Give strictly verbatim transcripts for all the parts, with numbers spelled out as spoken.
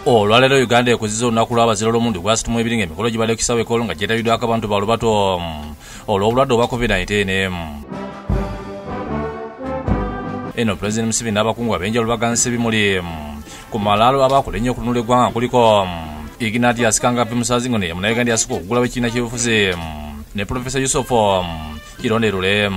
olwaleero Uganda ekuzizza olunaku lw'abazira olw'omundi gwa situmu ebiri ng'emikolo gibadde ku kisaawe ekolo nga gyetabiddwako abantu balubato olw'obulwadde obwa covid nineteen. eno Pulezidenti Museveni n'abakungu ab'enjawulo baganise bimuli ku malaalo abakola ennyo okutunula eggwanga kuliko Ignatius Kangapi Musazingo ne Munnayuganda yasooka okugulawo ekibiina ky'eby'obufuzi ne Profesa Yusuf Kironderule.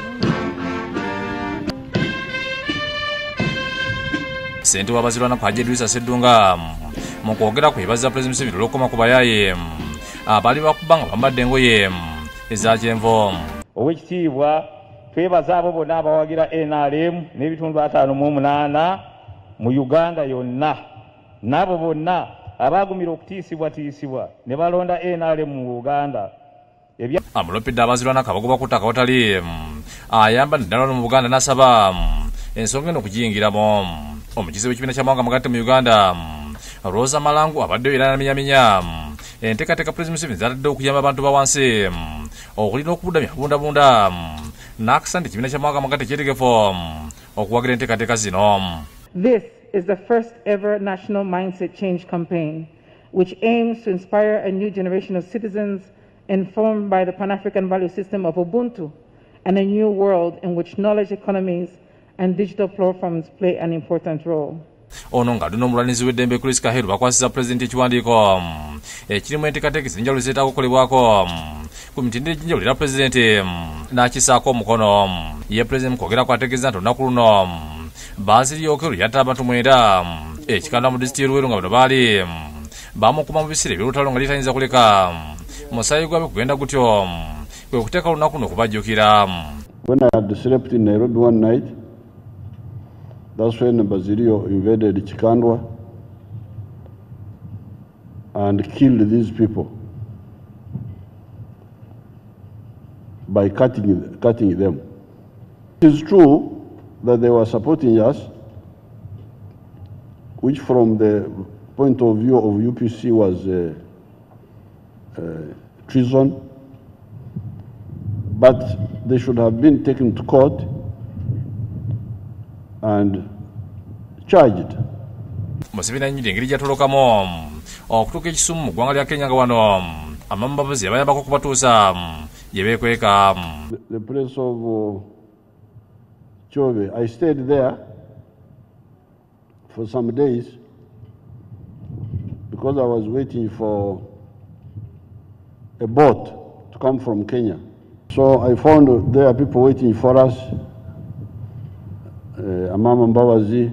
Ssente w'abazirwana Hajji Idrisa Sseddunga mu kwogera ku yebaza Pulezidenti Museveni olw'okukoma ku bayaaye abaali bakuba nga bambadde engoye eza kyenvu. Owekitiibwa twebaza abo bonna abawagira N R M n'ebitundu ataano mu munaana mu Uganda yonna, n'abo bonna abaagumira okutiisibwatiisibwa ne balonda N R M mu Uganda. Amulopedde abazirwana kabagoba ku ttaka watali ayamba naddala mu Buganda n'asaba ensonga eno okugiyingiramu. Omukizi w'ekibiina ky'amawanga amagatte mu Uganda Rosa Malangu abaddeyo era n'amenyamenya enteekateeka Pulezidenti Museveni z'atadde okuyamba abantu ba wansi okulina okubudamya bundabunda n'akasanda ekibiina ky'amawanga amagatte kyetegefu okuwagira enteekateeka zino. This is the first ever national mindset change campaign which aims to inspire a new generation of citizens informed by the Pan-African value system of Ubuntu and a new world in which knowledge economies and digital platforms play an important role. Ono ng'aduna omulwanizi w'eddembe Chris Kaheru bakwasiza Pulezidenti ekiwandiiko ekirimu enteekateeka ez'enjawulo zeetaaga okukolebwako ku mitendera egy'enjawulo era Pulezidenti n'akisaako omukono. Ye Pulezidenti mu kwogera kwategeeza nti olunaku luno baaziryoke luyatta abantu mwenda ekikanda mu disitulikiti y'Oluweero nga bano baali bamukuuma mu biseera eby'olutalo nga litayinza kuleka musaayi gwabwe kugenda gutyo kwe kuteeka olunaku luno okubajjukira. When I had slept in Nairobi one night, that's when Bazirio invaded Chikandwa and killed these people by cutting, cutting them. It is true that they were supporting us, which from the point of view of U P C was uh, uh, treason, but they should have been taken to court and charged. Museveni anyidde engeri gy'atolokamu okutuuka ekisumu mu ggwanga lya Kenya nga wano amamubabuzi abayambako okubatuusa gye beekweka. The place of uh, Chobe, I stayed there for some days because I was waiting for a boat to come from Kenya. So I found there are people waiting for us. Uh, Amama Mbawazi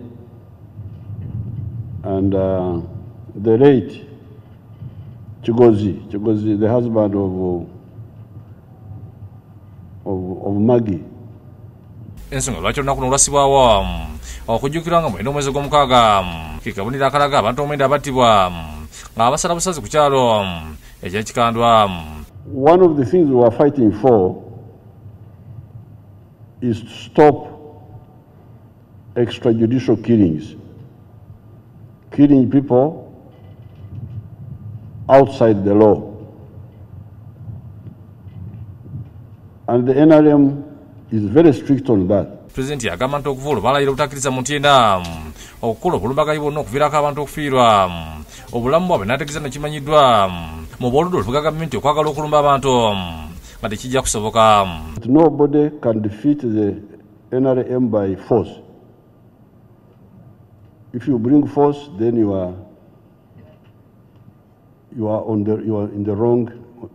and uh, the late Chigozi, Chigozi, the husband of, of, of Maggie. Ensonga lwaki olunaku luno lwassibwawo okujjukirwa nga mwenda omwezi gw'omukaaga kikabonero akalaga abantu omwenda abattibwa nga basala busazi ku kyalo eky'ekikandwa. One of the things we are fighting for is to stop extrajudicial killings, killing people outside the law. And the N R M is very strict on that. Pulezidenti yagamba nti okuva olubalayira obutakkiriza muntu yenna okukola obulumbaganyi bwonna okuviirako abantu okufiirwa obulamu bwabwe n'ategeeza nekimanyiddwa mu bwoludde olubuga gavumenti okwagala okulumba abantu nga tekijja kusoboka. Nobody can defeat the N R M by force. If you bring force, then you are you are on the you are in the wrong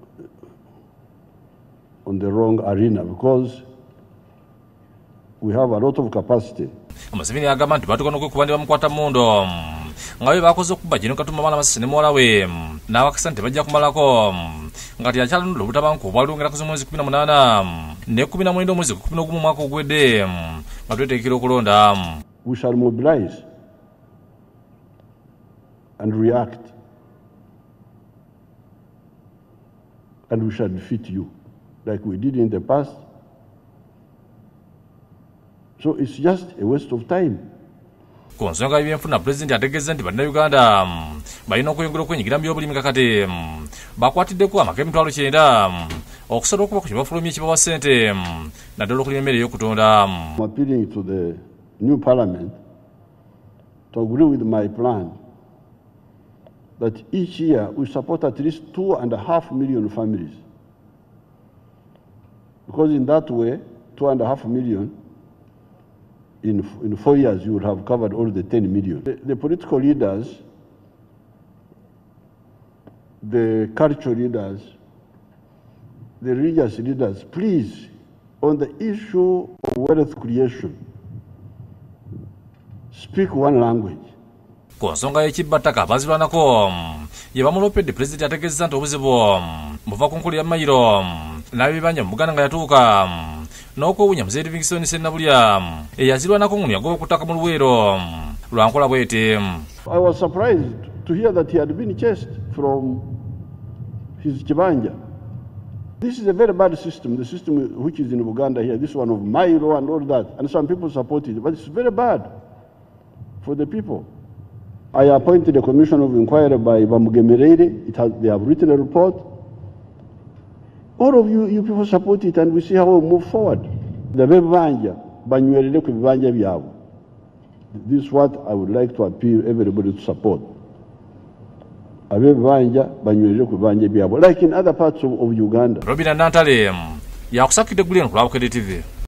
on the wrong arena because we have a lot of capacity. Museveni agamba nti batuuka n'okwekuba ne bamukwata mmundo nga bwe bakoze okubba Jeno Katumba Malama Masisi ne muwala we n'abakisa nti bajja kumalako nga tyakyalondola obutabanguko obwalongera ku mwezi kumi na munaana ne kumi na mwenda omwezi kumi n'ogumu omwaka ogwedde nga tweteekera okulonda. We shall mobilize and react, and we shall defeat you like we did in the past. So it's just a waste of time. Ku nsonga y'ebyenfuna Pulezidenti ategeeza nti bannayuganda balina okweyongera okwenyigira mu by'obulimi kakati bakwatiddeko amaka emitwalo kyenda okusobola okuba ku kye bafulumya ekibawa ssente naddala okulima emmere ey'okutunda. I'm appealing to the new parliament to agree with my plan that each year we support at least two and a half million families. Because in that way, two and a half million, in, in four years, you would have covered all the ten million. The, the political leaders, the cultural leaders, the religious leaders, please, on the issue of wealth creation, speak one language. Ku nsonga y'ekibbattaka abazirwanako ye bamulopedde pulezidenti ategeezezza nti obuzibu buva ku nkulira mayiro n'abibanja mu Buganda nga yatuuka n'okwewunya Mzee Livingstone Ssenabulya eyazirwanako ng'ono yagoba ku ttaka mu Luweero lwa nkola bw'eti. I was surprised to hear that he had been chased from his Kibanja. This is a very bad system, the system which is in Uganda here, this one of Mayiro and all that, and some people support it, but it's very bad for the people. I appointed a commission of inquiry by Bamugemerere. It has, they have written a report. All of you, you people support it, and we see how we move forward. The bebanja, banywerere ku bibanja byabo. This is what I would like to appeal everybody to support. Abebanja banywerere ku bibanja byabo, like in other parts of, of Uganda. Robina Nantale yakusakidde Gulien ku Lwabukede T V.